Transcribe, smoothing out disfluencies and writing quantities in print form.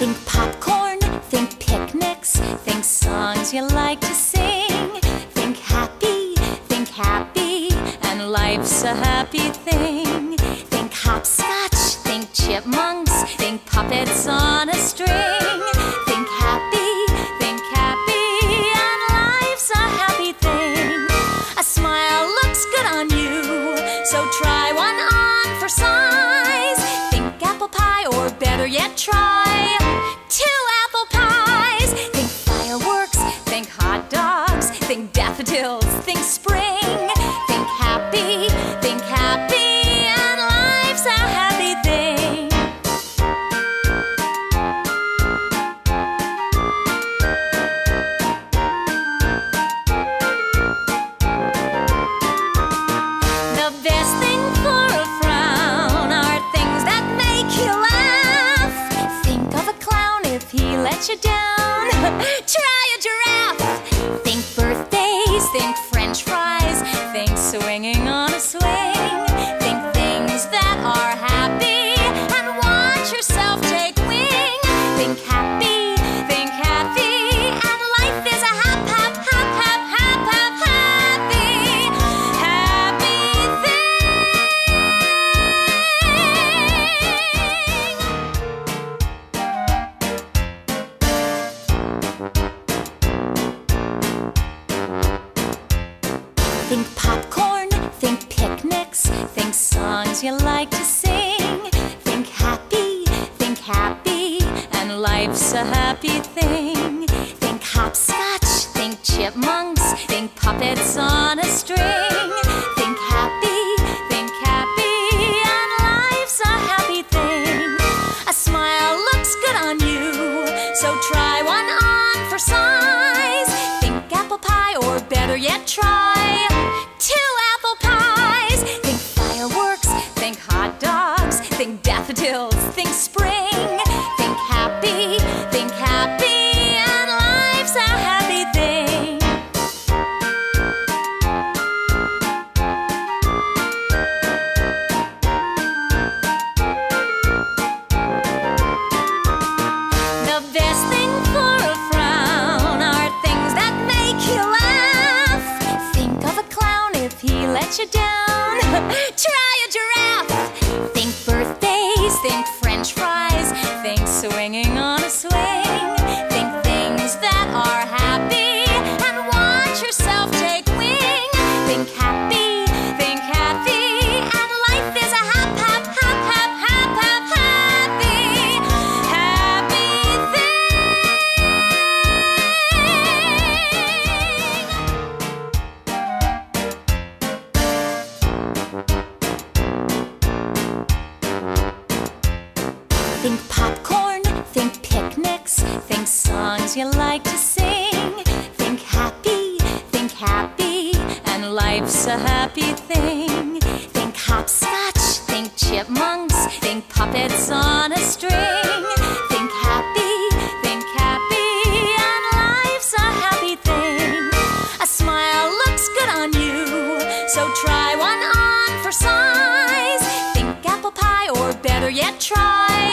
Think popcorn, think picnics, think songs you like to sing. Think happy, and life's a happy thing. Think hopscotch, think chipmunks, think puppets on a string. Think happy, and life's a happy thing. A smile looks good on you, so try one on for size. Think apple pie, or better yet, try 2 apple pies. Think fireworks, think hot dogs, think daffodils, think spring. Think happy, and life's a happy thing. The best thing for a frown are things that make you laugh. Think of a clown if he lets you down. Try a giraffe. Think birthdays, think French fries, think swinging on a swing. Think things that are happy and watch yourself take wing. Think happy, and life is a happy thing. Think popcorn, think picnics, think songs you like to sing. Think happy, and life's a happy thing. Think hopscotch, think chipmunks, think puppets on a string. Think happy, and life's a happy thing. A smile looks good on you, so try one on for size. Think apple pie, or better yet, try 2 apple pies. Think fireworks, think hot dogs, think daffodils, think spring. Think happy, and life's a happy thing. The best thing for a frown are things that make you laugh. Think of a clown if he lets you down. Try a giraffe. Think birthdays, think French fries, think swinging on a swing. Think things that are happy and watch yourself take wing. Think happy, and life is a happy thing. Think popcorn, think picnics, think songs you like to sing. Think happy, and life's a happy thing. Think hopscotch, think chipmunks, think puppets on a string. Think happy, and life's a happy thing. A smile looks good on you, so try one on for size. Think apple pie, or better yet, try